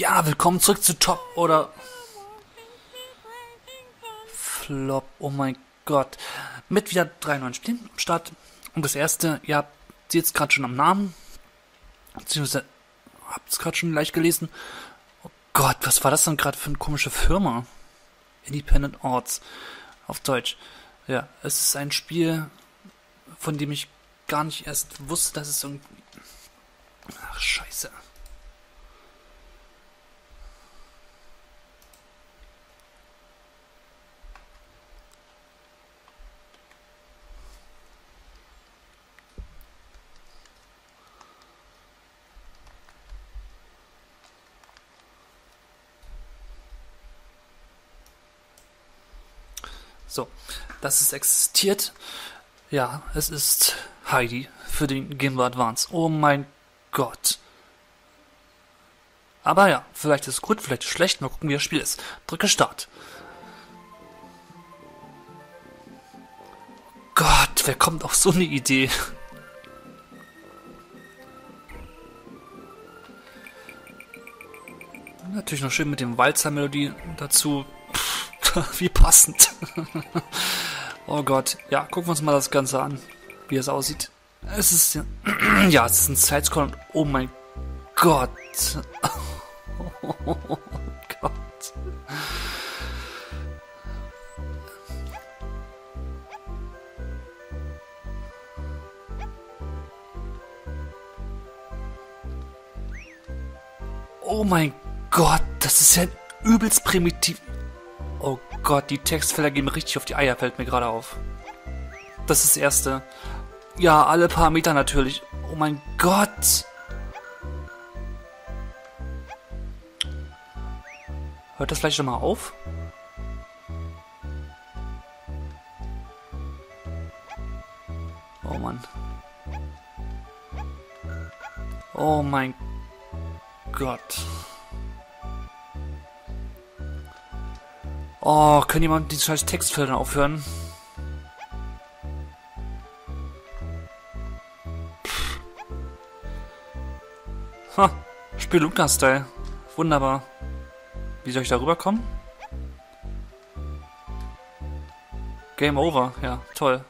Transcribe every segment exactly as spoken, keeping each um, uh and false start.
Ja, willkommen zurück zu Top oder Flop. Oh mein Gott. Mit wieder drei neuen Spielen am Start. Und das erste, ihr habt es gerade schon am Namen. Beziehungsweise habt es gerade schon leicht gelesen. Oh Gott, was war das denn gerade für eine komische Firma? Independent Arts. Auf Deutsch. Ja, es ist ein Spiel, von dem ich gar nicht erst wusste, dass es irgendwie... Ach, scheiße. So, dass es existiert. Ja, es ist Heidi für den Game Boy Advance. Oh mein Gott. Aber ja, vielleicht ist es gut, vielleicht ist es schlecht. Mal gucken, wie das Spiel ist. Drücke Start. Gott, wer kommt auf so eine Idee? Natürlich noch schön mit dem Walzer-Melodie dazu. Wie passend. Oh Gott. Ja, gucken wir uns mal das Ganze an, wie es aussieht. Es ist ja, es ist ein Sidescroll und oh mein Gott. Oh Gott. Oh mein Gott, das ist ja übelst primitiv. Oh Gott, die Textfelder gehen mir richtig auf die Eier, fällt mir gerade auf. Das ist das Erste. Ja, alle paar Meter natürlich. Oh mein Gott. Hört das vielleicht schon mal auf? Oh Mann. Oh mein Gott. Oh, kann jemand die scheiß Textfelder aufhören? Ha, Spelunker-Style. Wunderbar. Wie soll ich da rüberkommen? Game over. Ja, toll.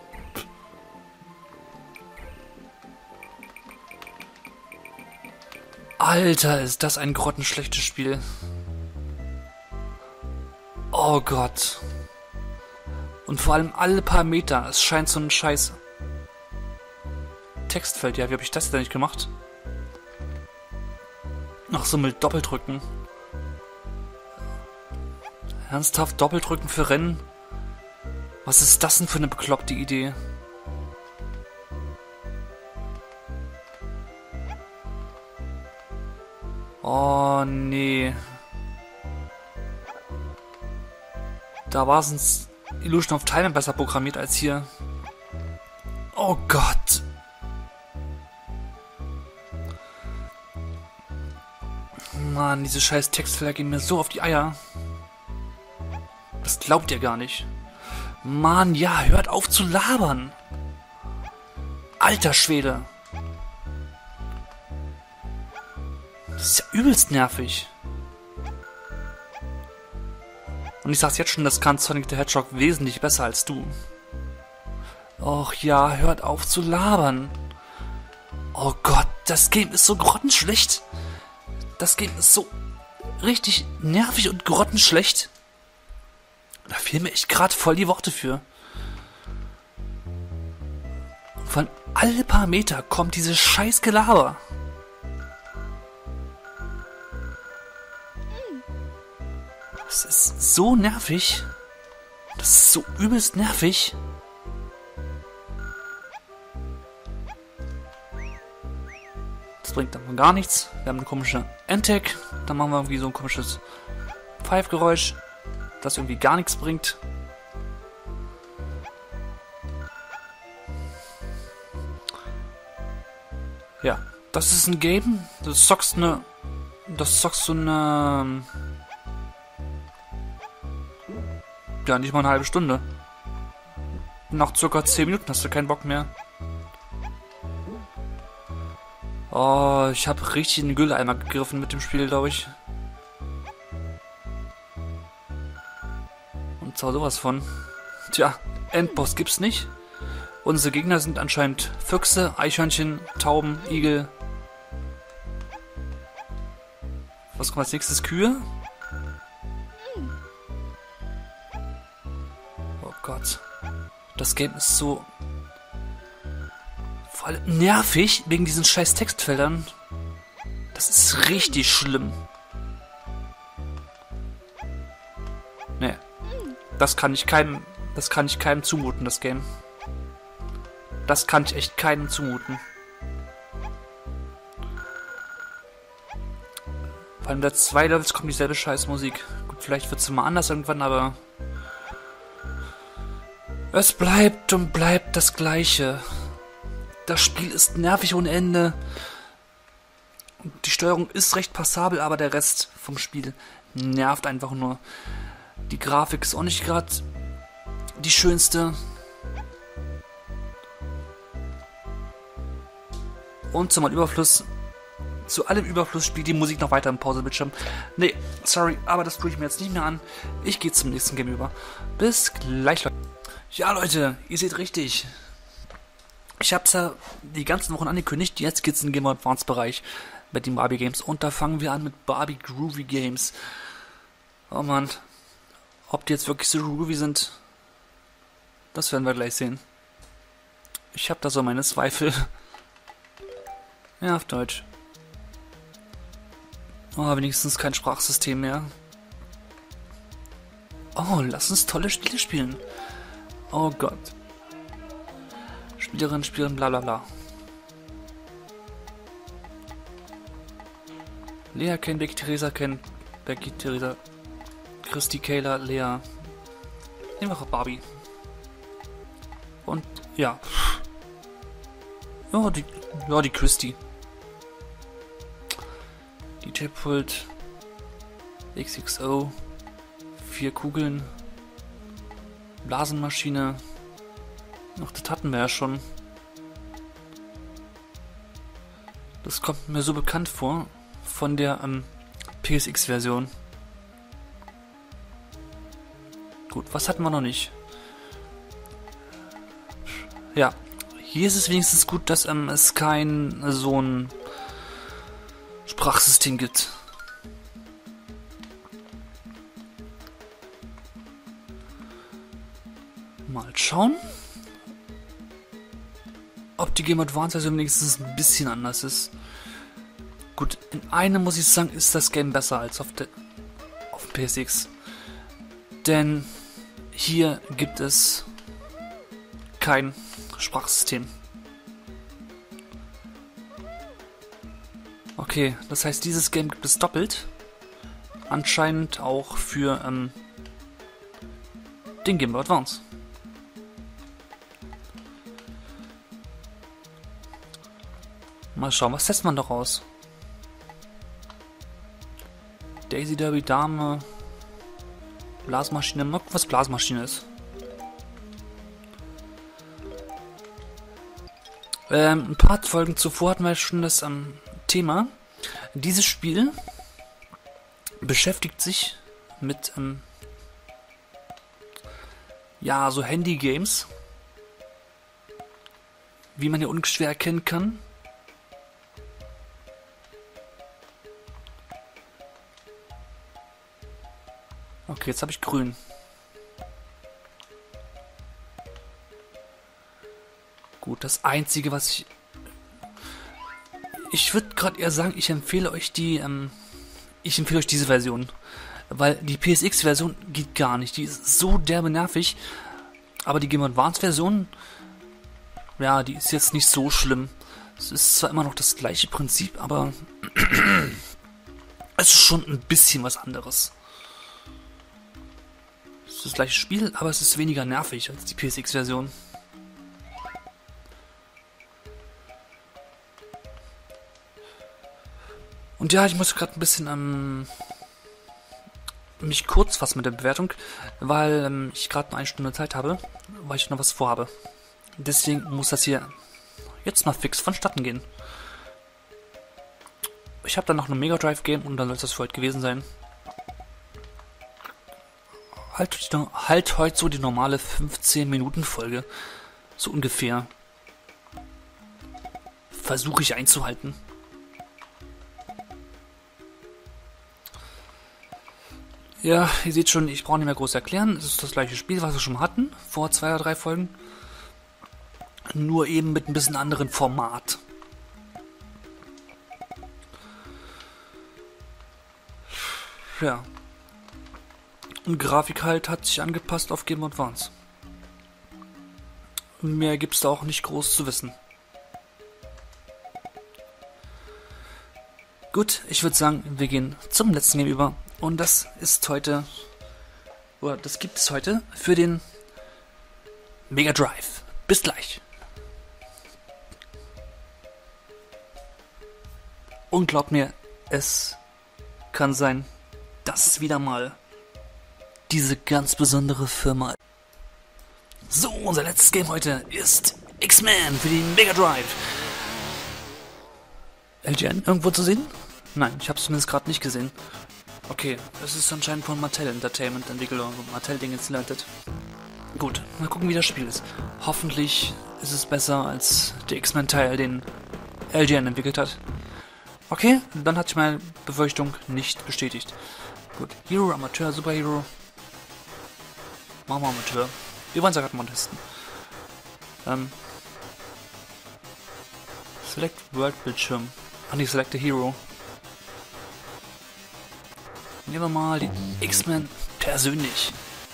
Alter, ist das ein grottenschlechtes Spiel. Oh Gott. Und vor allem alle paar Meter. Es scheint so ein scheiß Textfeld. Ja, wie habe ich das denn nicht gemacht? Ach so, mit Doppeldrücken. Ernsthaft Doppeldrücken für Rennen? Was ist das denn für eine bekloppte Idee? Oh nee. Da war es Illusion of Time besser programmiert als hier. Oh Gott. Mann, diese scheiß Textfelder gehen mir so auf die Eier. Das glaubt ihr gar nicht. Mann, ja, hört auf zu labern. Alter Schwede. Das ist ja übelst nervig. Und ich sag's jetzt schon, das kann Sonic the Hedgehog wesentlich besser als du. Och ja, hört auf zu labern. Oh Gott, das Game ist so grottenschlecht. Das Game ist so richtig nervig und grottenschlecht. Da fehlen mir echt gerade voll die Worte für. Von alle paar Meter kommt dieses scheiß Gelaber. Das ist so nervig. Das ist so übelst nervig. Das bringt dann gar nichts. Wir haben eine komische Endtag. Dann machen wir irgendwie so ein komisches Pfeifgeräusch, das irgendwie gar nichts bringt. Ja, das ist ein Game. Das zockst eine... Das zockst so eine... Ja, nicht mal eine halbe Stunde. Nach circa zehn Minuten hast du keinen Bock mehr. Oh, ich habe richtig in den Gülleimer gegriffen mit dem Spiel, glaube ich. nervt aber sowas von. Tja, Endboss gibt's nicht. Unsere Gegner sind anscheinend Füchse, Eichhörnchen, Tauben, Igel. Was kommt als nächstes? Kühe? Oh Gott. Das Game ist so... vor allem nervig wegen diesen scheiß Textfeldern. Das ist richtig schlimm. Nee. Das kann ich keinem... Das kann ich keinem zumuten, das Game. Das kann ich echt keinem zumuten. Vor allem der zwei Levels kommt dieselbe Scheißmusik. Gut, vielleicht wird es mal anders irgendwann, aber... es bleibt und bleibt das Gleiche. Das Spiel ist nervig ohne Ende. Die Steuerung ist recht passabel, aber der Rest vom Spiel nervt einfach nur. Die Grafik ist auch nicht gerade die schönste. Und zum Überfluss, zu allem Überfluss spielt die Musik noch weiter im Pausebildschirm. Nee, sorry, aber das tue ich mir jetzt nicht mehr an. Ich gehe zum nächsten Game über. Bis gleich, Leute. Ja, Leute, ihr seht richtig. Ich habe es ja die ganzen Wochen angekündigt. Jetzt geht's in den Game Advance Bereich mit den Barbie Games. Und da fangen wir an mit Barbie Groovy Games. Oh Mann. Ob die jetzt wirklich so groovy sind, das werden wir gleich sehen. Ich habe da so meine Zweifel. Ja, auf Deutsch. Oh, wenigstens kein Sprachsystem mehr. Oh, lass uns tolle Spiele spielen. Oh Gott. Spielerin, Spielerin, bla bla bla. Lea kennt Becky, Theresa kennt Becky, Theresa, Christy, Kayla, Lea. Nehmen wir auch Barbie. Und ja. Ja, die, ja, die Christy. D J-Pult. X X O. Vier Kugeln. Blasenmaschine. Ach, das hatten wir ja schon. Das kommt mir so bekannt vor. Von der ähm, P S X-Version. Gut, was hatten wir noch nicht? Ja, hier ist es wenigstens gut, dass ähm, es kein so ein Sprachsystem gibt. Mal schauen, ob die Game Advance Version wenigstens ein bisschen anders ist. Gut, in einem muss ich sagen, ist das Game besser als auf der auf dem P S X. Denn hier gibt es kein Sprachsystem. Okay, das heißt, dieses Game gibt es doppelt. Anscheinend auch für ähm, den Game Boy Advance. Mal schauen, was setzt man doch aus? Daisy Derby, Dame, Blasmaschine. Mal gucken, was Blasmaschine ist. Ähm, ein paar Folgen zuvor hatten wir schon das ähm, Thema. Dieses Spiel beschäftigt sich mit ähm, ja, so Handy-Games, wie man hier unschwer erkennen kann. Okay, jetzt habe ich grün. Gut, das Einzige, was ich... Ich würde gerade eher sagen, ich empfehle euch die... Ähm, ich empfehle euch diese Version. Weil die P S X-Version geht gar nicht. Die ist so derbe nervig. Aber die Game Advance-Version... Ja, die ist jetzt nicht so schlimm. Es ist zwar immer noch das gleiche Prinzip, aber... es ist schon ein bisschen was anderes. Es ist das gleiche Spiel, aber es ist weniger nervig als die P S X-Version. Und ja, ich muss gerade ein bisschen ähm, mich kurz fassen mit der Bewertung, weil ähm, ich gerade nur eine Stunde Zeit habe, weil ich noch was vorhabe. Deswegen muss das hier jetzt mal fix vonstatten gehen. Ich habe dann noch ein Mega Drive Game und dann soll es das für heute gewesen sein. halt, halt heute so die normale fünfzehn Minuten Folge. So ungefähr. Versuche ich einzuhalten. Ja, ihr seht schon, ich brauche nicht mehr groß erklären. Es ist das gleiche Spiel, was wir schon hatten, vor zwei oder drei Folgen. Nur eben mit ein bisschen anderen Format. Ja. Und Grafik halt hat sich angepasst auf Game Boy Advance. Mehr gibt's da auch nicht groß zu wissen. Gut, ich würde sagen, wir gehen zum letzten Game über. Und das ist heute, oder das gibt es heute für den Mega Drive. Bis gleich. Und glaubt mir, es kann sein, dass es wieder mal diese ganz besondere Firma ist. So, unser letztes Game heute ist X-Men für die Mega Drive. L G N irgendwo zu sehen? Nein, ich habe es zumindest gerade nicht gesehen. Okay, es ist anscheinend von Mattel Entertainment entwickelt oder Mattel Dinge geleitet. Gut, mal gucken, wie das Spiel ist. Hoffentlich ist es besser als der X-Men-Teil, den L G N entwickelt hat. Okay, dann hat sich meine Befürchtung nicht bestätigt. Gut, Hero, Amateur, Superhero. Machen wir Amateur. Wir wollen es ja gerade mal testen. Ähm. Select World Bildschirm. Ah, die Select a Hero. Nehmen wir mal die X-Men persönlich.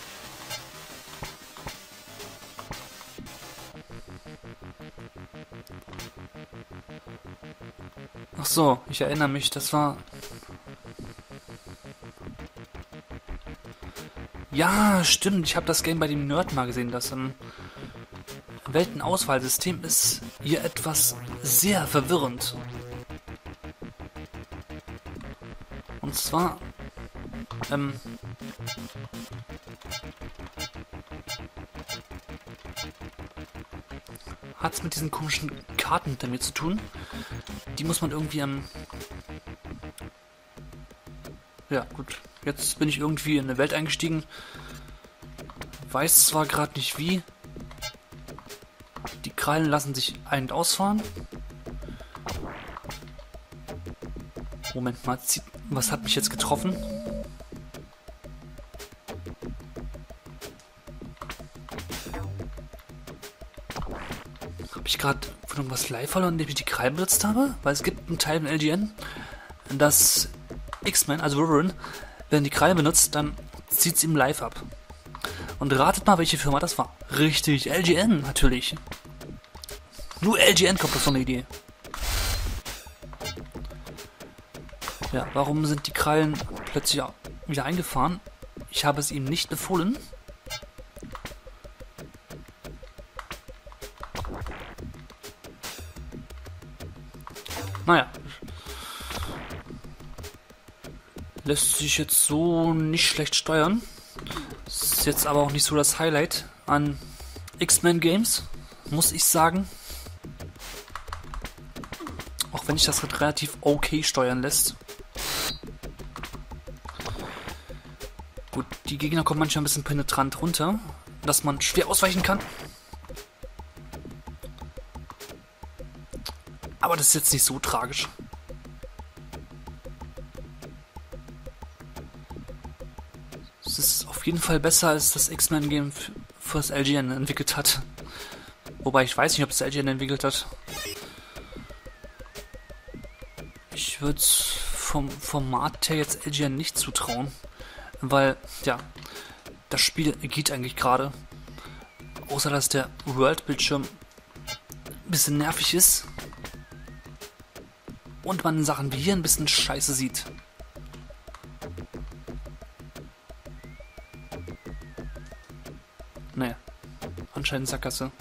Ach so, ich erinnere mich, das war... Ja, stimmt, ich habe das Game bei dem Nerd mal gesehen, das im Weltenauswahlsystem ist hier etwas sehr verwirrend. Und zwar... Ähm... hat es mit diesen komischen Karten hinter mir zu tun. Die muss man irgendwie am... Ja, gut. Jetzt bin ich irgendwie in eine Welt eingestiegen. Weiß zwar gerade nicht wie. Die Krallen lassen sich ein- und ausfahren. Moment mal, was hat mich jetzt getroffen? Habe ich gerade von irgendwas live verloren, indem ich die Krallen benutzt habe? Weil es gibt einen Teil im L G N, dass X-Men, also Wolverine, wenn die Krallen benutzt, dann zieht es ihm live ab. Und ratet mal, welche Firma das war. Richtig, L G N, natürlich. Nur L G N kommt auf so eine Idee. Ja, warum sind die Krallen plötzlich wieder eingefahren? Ich habe es ihm nicht befohlen. Naja. Lässt sich jetzt so nicht schlecht steuern. Ist jetzt aber auch nicht so das Highlight an X-Men Games, muss ich sagen. Auch wenn ich das relativ okay steuern lässt. Gut, die Gegner kommen manchmal ein bisschen penetrant runter, dass man schwer ausweichen kann. Aber das ist jetzt nicht so tragisch. Es ist auf jeden Fall besser, als das X-Men-Game für das L G N entwickelt hat. Wobei ich weiß nicht, ob das L G N entwickelt hat. Ich würde es vom Format her jetzt L G N nicht zutrauen. Weil, ja, das Spiel geht eigentlich gerade. Außer, dass der World-Bildschirm ein bisschen nervig ist. Und man Sachen wie hier ein bisschen scheiße sieht. Naja, anscheinend Sackgasse.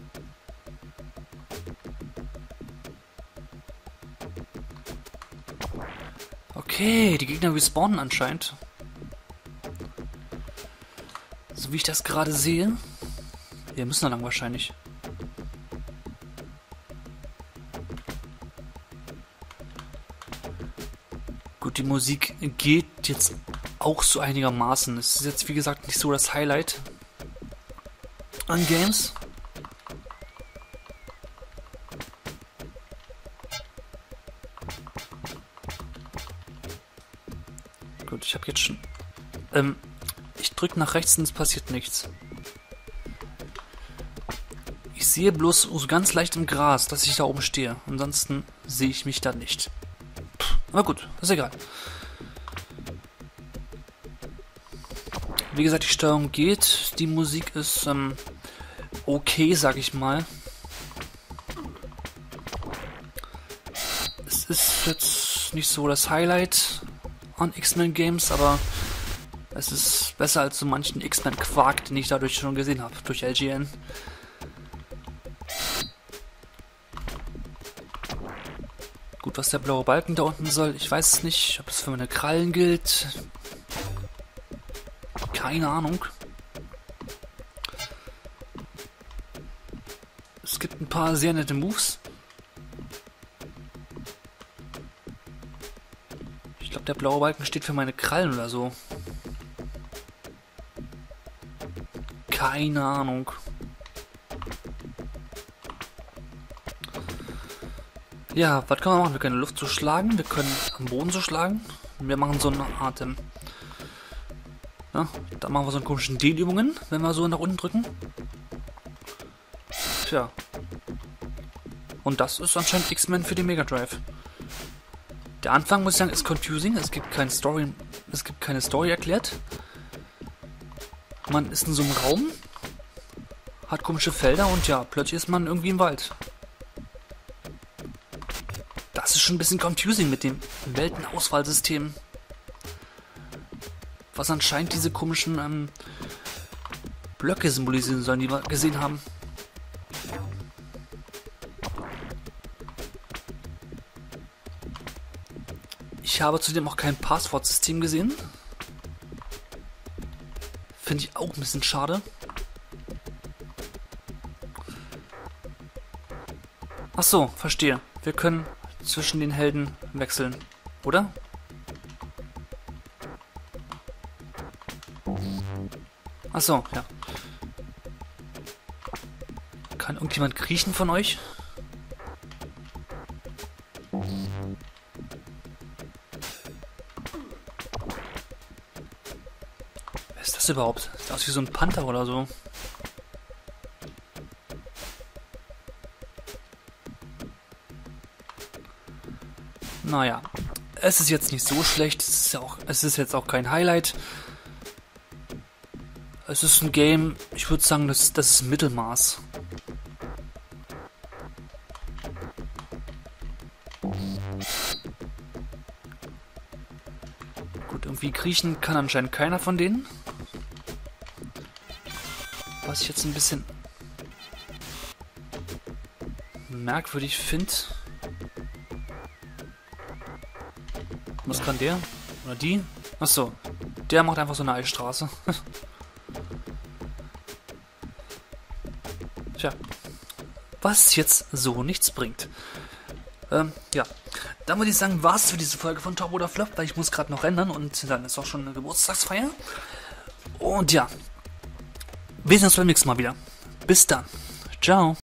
Okay, die Gegner respawnen anscheinend. So wie ich das gerade sehe. Wir müssen da lang wahrscheinlich. Gut, die Musik geht jetzt auch so einigermaßen. Es ist jetzt, wie gesagt, nicht so das Highlight an Games. Gut, ich habe jetzt schon... Ähm, ich drücke nach rechts und es passiert nichts. Ich sehe bloß so ganz leicht im Gras, dass ich da oben stehe. Ansonsten sehe ich mich da nicht. Pff, aber gut, ist egal. Wie gesagt, die Steuerung geht. Die Musik ist ähm, okay, sag ich mal. Es ist jetzt nicht so das Highlight an X-Men Games, aber es ist besser als so manchen X-Men Quark, den ich dadurch schon gesehen habe, durch L G N. Gut, was der blaue Balken da unten soll, ich weiß es nicht, ob das für meine Krallen gilt. Keine Ahnung. Es gibt ein paar sehr nette Moves. Ich glaube, der blaue Balken steht für meine Krallen oder so. Keine Ahnung. Ja, was können wir machen? Wir können Luft zuschlagen, wir können am Boden zuschlagen. Wir machen so eine Art... Ähm, ja, da machen wir so einen komischen Dehnübungen, wenn wir so nach unten drücken. Tja. Und das ist anscheinend X-Men für den Mega Drive. Der Anfang, muss ich sagen, ist confusing. Es gibt keine Story, es gibt keine Story erklärt. Man ist in so einem Raum, hat komische Felder und ja, plötzlich ist man irgendwie im Wald. Das ist schon ein bisschen confusing mit dem Weltenauswahlsystem. Was anscheinend diese komischen ähm, Blöcke symbolisieren sollen, die wir gesehen haben. Ich habe zudem auch kein Passwortsystem gesehen. Finde ich auch ein bisschen schade. Ach so, verstehe. Wir können zwischen den Helden wechseln, oder? Ach so, ja. Kann irgendjemand kriechen von euch? Wer ist das überhaupt? Sieht aus wie so ein Panther oder so. Naja, es ist jetzt nicht so schlecht. Es ist, ja auch, es ist jetzt auch kein Highlight. Es ist ein Game, ich würde sagen, das, das ist Mittelmaß. Gut, irgendwie kriechen kann anscheinend keiner von denen. Was ich jetzt ein bisschen merkwürdig finde. Was kann der? Oder die? Achso, der macht einfach so eine Eisstraße. Tja, was jetzt so nichts bringt. Ähm, ja, dann würde ich sagen, war es für diese Folge von Top oder Flop, weil ich muss gerade noch ändern und dann ist auch schon eine Geburtstagsfeier. Und ja, wir sehen uns beim nächsten Mal wieder. Bis dann. Ciao.